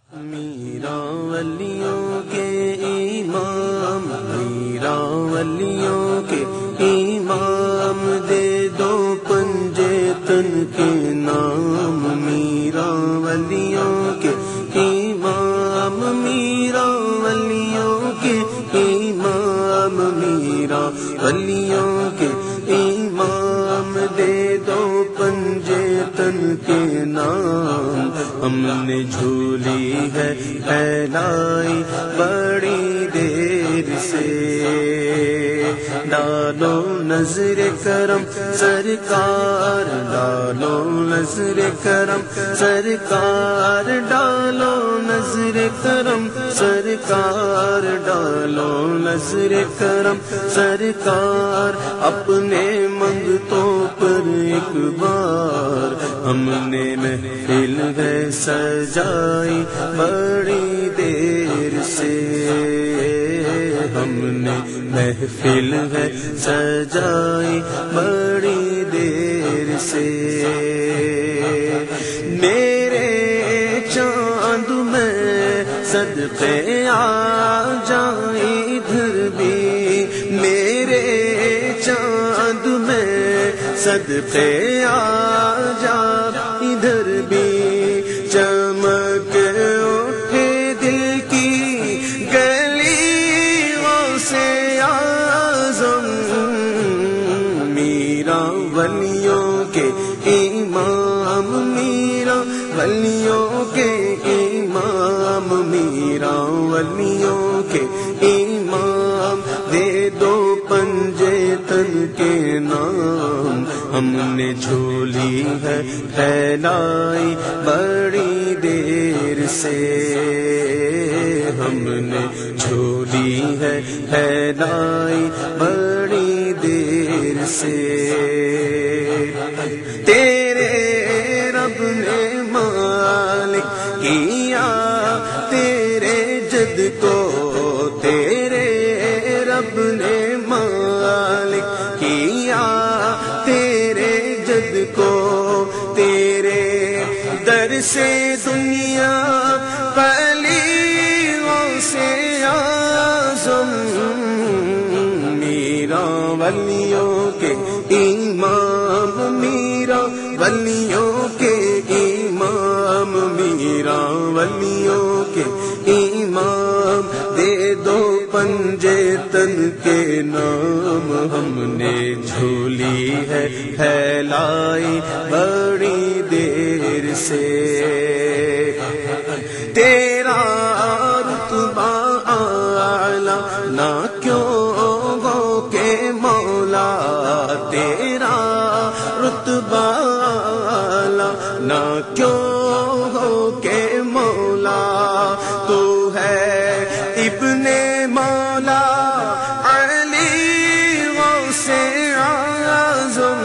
میرا ولیوں کے امام، میرا ولیوں کے امام، دے دو پنجے تن کے نام، میرا ولیوں کے امام، میرا ولیوں کے امام، میرا ولیوں کے امام، دے دو پنجے تن کے نام، ہم نے جھولی ہے پھیلائی بڑی دیر سے، ڈالو نظر کرم سرکار، ڈالو نظر کرم سرکار، ڈالو نظر کرم سرکار، ڈالو نظر کرم سرکار، اپنے منگتوں پر ایک بار، ہم نے محفل ہے سجائی بڑی دیر سے، ہم نے محفل ہے سجائی بڑی دیر سے، میرے چاند میں صدقے آ جائیں ادھر بھی، میرے چاند میں صدقے آ جا ادھر بھی، چمک اٹھے دل کی گلیوں سے اعظم، میرا ولیوں کے امام، میرا ولیوں کے امام، میرا ولیوں کے امام، دے دو پنجے تن کے نام، ہم نے جھولی ہے پھیلائی بڑی دیر سے، ہم نے جھولی ہے پھیلائی بڑی دیر سے، تیرے رب نے مالک کیا تیرے جد کو، تیرے رب نے مالک کیا تیرے جد کو، تیرے در سے دنیا پلیوں سے اعظم، میرا ولیوں کے امام، میرا ولیوں کے امام، میرا ولیوں کے امام، دے دو پنجے تن کے نام، ہم نے جھولی ہے پھیلائی بڑی دیر سے، تیرا رتبہ اعلی نہ کیوں ہو کہ مولا، تیرا رتبہ اعلی نہ کیوں ہو کہ مولا، تو ہے ابن مولا علی غوث اعظم،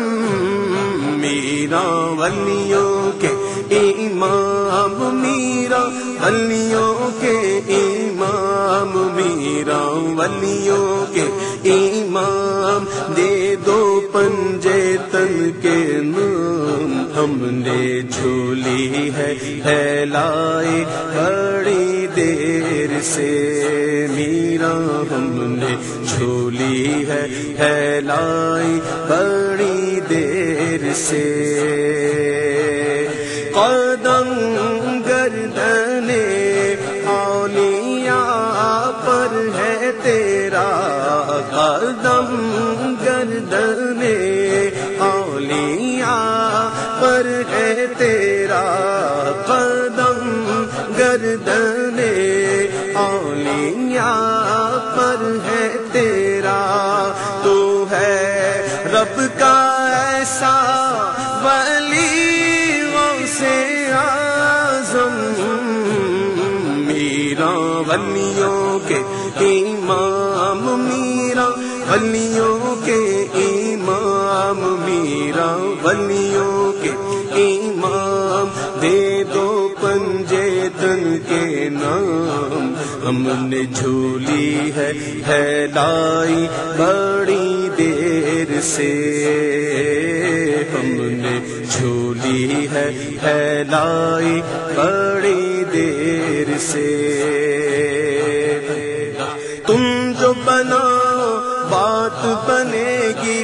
میرا ولیوں کے امام، میرا ولیوں کے امام، میرا ولیوں کے امام، دے دو پنجے تن کے نام، ہم نے جھولی ہے پھیلائی بڑی دیر سے، میرا ہم نے جھولی ہے پھیلائی بڑی دیر سے، قدم گردن اولیاء پر ہے تیرا، قدم گردن اولیاء پر ہے تیرا، قدم گردن اولیاء پر ہے تیرا، تو ہے رب کا ایسا ولی غوث اعظم، میرا ولیوں کے امام، میرا ولیوں کے امام، میرا ولیوں کے امام، دے دو پنجے تن کے نام، ہم نے جھولی ہے پھیلائی بڑی دیر سے، ہم نے جھولی ہے پھیلائی بڑی دیر سے تم جو بناؤ بات بنے گی،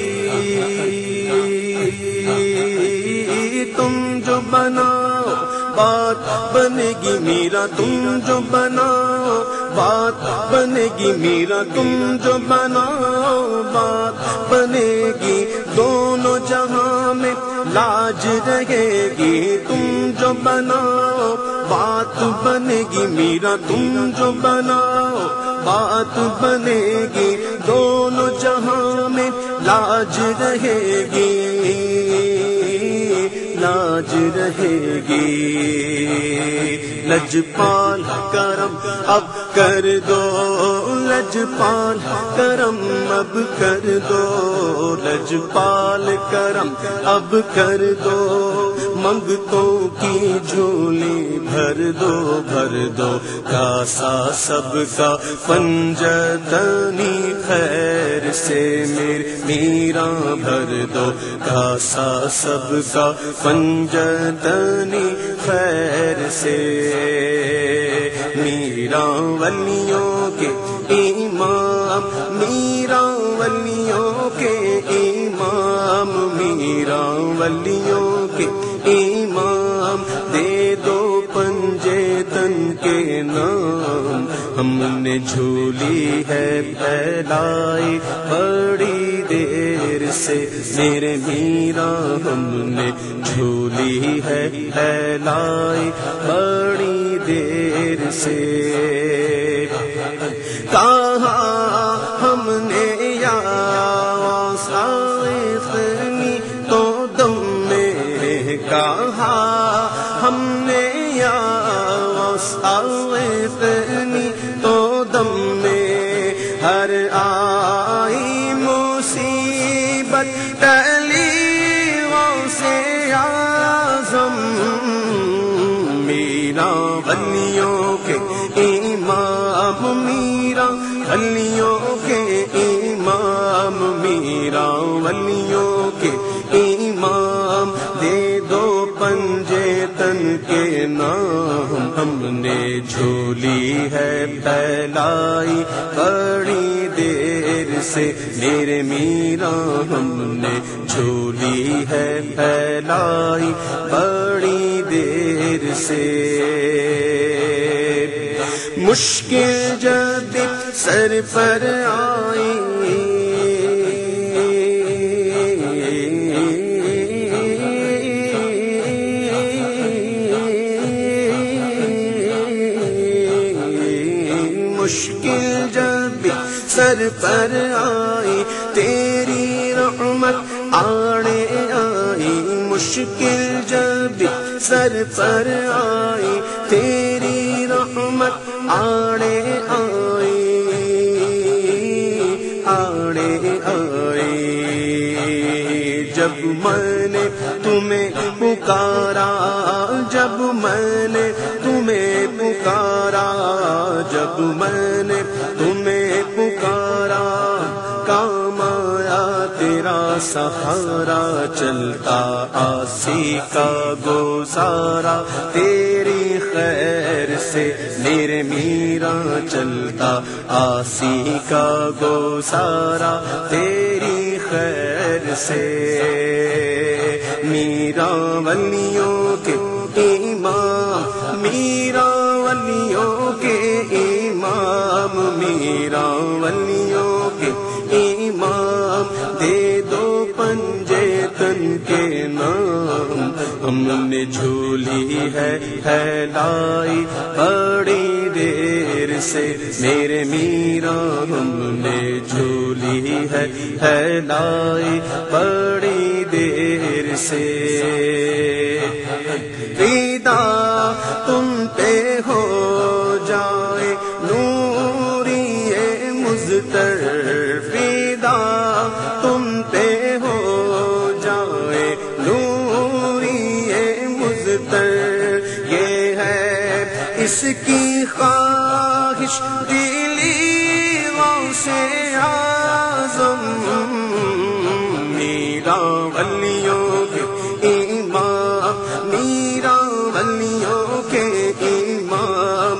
تم جو بناؤ بات بنے گی میرا، تم جو بناؤ بات بنے گی میرا، تم جو بناؤ بات بنے گی، دونوں جہاں میں لاج رہے گی، تم جو بناؤ بات بنے گی میرا، تم جو بناؤ بات بنے گی، دونوں جہاں میں لاج رہے گی، لاج رہے گی۔ لجپال کرم اب کر دو، لجپال کرم اب کر دو، لجپال کرم اب کر دو، منگتوں کی جھولی بھر دو، بھر دو، کاسا سب کا پنجتنی خیر سے میرے میرا بھر دو، کاسا سب کا پنجتنی خیر سے، میرا ولیوں کے امام، میرا ولیوں کے امام، میرا ولیوں کے امام، دے دو پنجے تن کے نام، ہم نے جھولی ہے پھیلائی بڑی دیر سے میرے میرا، ہم نے جھولی ہے پھیلائی بڑی دیر سے، کہا ہم نے یا سائقنی تو دم میں، کہا ہم نے یا سائقنی تو دم میں، ہر آئی مصیبت ٹلی سے اعظم، میرا ولیوں کے امام، میرا ولیوں کے امام، میرا ولیوں کے امام، دے دو پنجے تن کے نام، ہم نے جھولی ہے پھیلائی بڑی دیر سے میرے میرا، ہم نے جھولی ہے پھیلائی بڑی دیر سے، مشکل جب سر پر آئی، مشکل جب سر پر آئی، تیری رحمت آڑے آئی، مشکل جب سر پر آئی، تیری رحمت آڑے آئی، آڑے آئی، جب میں نے تمہیں پکارا، جب میں نے تمہیں پکارا، جب میں نے تمہیں پکارا، کام آیا تیرا سہارا، چلتا آسی کا گزارا تیری خیر سے میرے میرا، چلتا آسی کا گزارا تیری خیر سے، میرا ولیوں کے امام، میرا ولیوں کے امام، میرا ولیوں کے امام، دے دو پنجے تن کے نام، ہم نے جھولی ہے پھیلائی بڑی دیر سے میرے میرا، ہم نے جھولی ہے پھیلائی بڑی دیر سے، فدا تم پہ ہو جائے نوری مزتر، فدا تم پہ ہو جائے نوری مزتر، یہ ہے اس کی خواہش دلی غوث اعظم، میرا ولیوں کے امام، میرا ولیوں کے امام،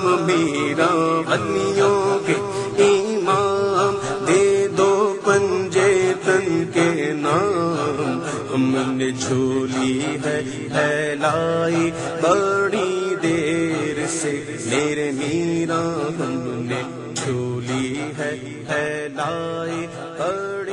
میرا ولیوں کے امام، دے دو پنجے تن کے نام، ہم نے جھولی ہے لائی بڑی دیر سے میرے میرا، ہم نے جھولی ہے لائی بڑی